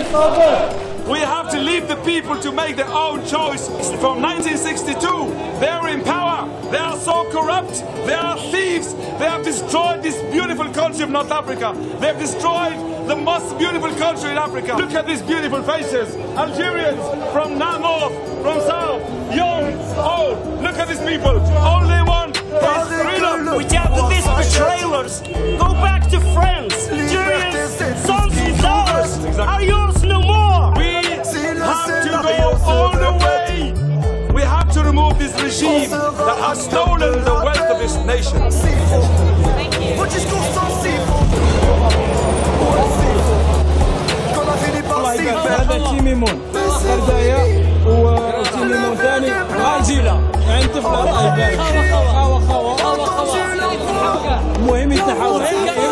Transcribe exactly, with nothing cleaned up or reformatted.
We have to leave the people to make their own choice. From nineteen sixty-two, they are in power. They are so corrupt. They are thieves. They have destroyed this beautiful country of North Africa. They have destroyed the most beautiful country in Africa. Look at these beautiful faces. Algerians from north, from south, young, old. Look at these people. All they want is freedom. We gather these betrayers. Go back to France. Algerians, sons and daughters are yours no more. We have to go all the way. We have to remove this regime that has stolen the wealth of this nation. هذا تيميمون فردايا وتيميمون ثاني عاجلة عند طفلة الله يبارك خاوة خاوة المهم يتنحاو